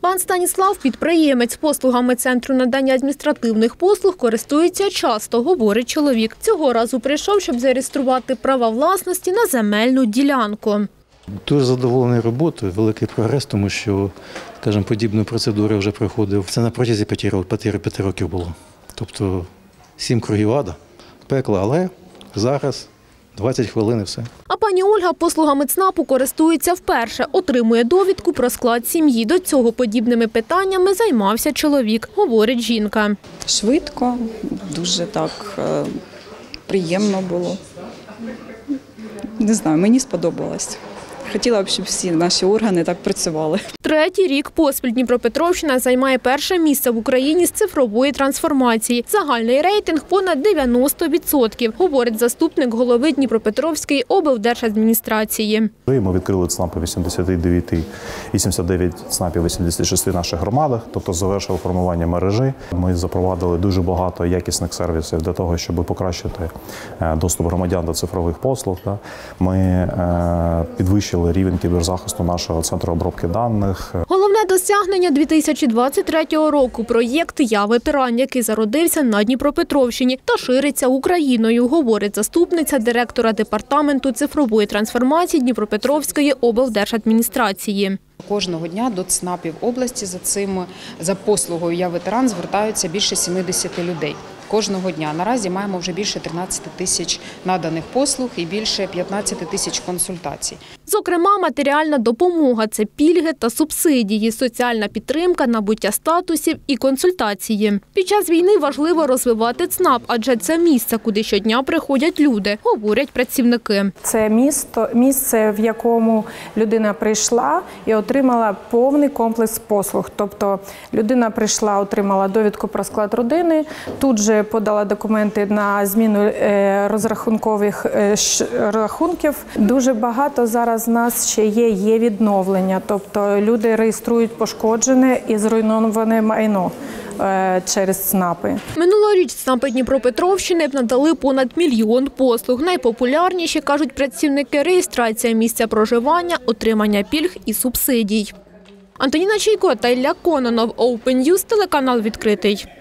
Пан Станіслав, підприємець, послугами Центру надання адміністративних послуг користується часто, говорить чоловік. Цього разу прийшов, щоб зареєструвати права власності на земельну ділянку. Дуже задоволений роботою, великий прогрес, тому що, скажімо, подібну процедуру вже проходив. Це на протязі 5 років було. Тобто 7 кругів ада, пекла, але зараз 20 хвилин і все. А пані Ольга послугами ЦНАПу користується вперше. Отримує довідку про склад сім'ї. До цього подібними питаннями займався чоловік, говорить жінка. Швидко, дуже так приємно було. Не знаю, мені сподобалось. Хотіла б, щоб всі наші органи так працювали. Третій рік поспіль Дніпропетровщина займає перше місце в Україні з цифрової трансформації. Загальний рейтинг понад 90%, говорить заступник голови Дніпропетровської облдержадміністрації. Ми відкрили ЦНАПи 89 і 79 ЦНАПів 86 в наших громадах, тобто завершили формування мережі. Ми запровадили дуже багато якісних сервісів для того, щоб покращити доступ громадян до цифрових послуг. Ми підвищили рівень кіберзахисту нашого центру обробки даних. Головне досягнення 2023 року – проєкт «Я ветеран», який зародився на Дніпропетровщині та шириться Україною, говорить заступниця директора департаменту цифрової трансформації Дніпропетровської облдержадміністрації. Кожного дня до ЦНАПів області за послугою «Я ветеран» звертаються більше 70 людей. Кожного дня. Наразі маємо вже більше 13 тисяч наданих послуг і більше 15 тисяч консультацій. Зокрема, матеріальна допомога – це пільги та субсидії, соціальна підтримка, набуття статусів і консультації. Під час війни важливо розвивати ЦНАП, адже це місце, куди щодня приходять люди, говорять працівники. Це місце, в якому людина прийшла і отримала повний комплекс послуг. Тобто людина прийшла, отримала довідку про склад родини, тут же подала документи на зміну розрахункових рахунків. Дуже багато зараз в нас ще є відновлення, тобто люди реєструють пошкоджене і зруйноване майно через ЦНАПи. Минулоріч ЦНАПи Дніпропетровщини надали понад 1 мільйон послуг. Найпопулярніші, кажуть працівники, реєстрація місця проживання, отримання пільг і субсидій. Антоніна Чайко та Ілля Кононов, Open News, телеканал «Відкритий».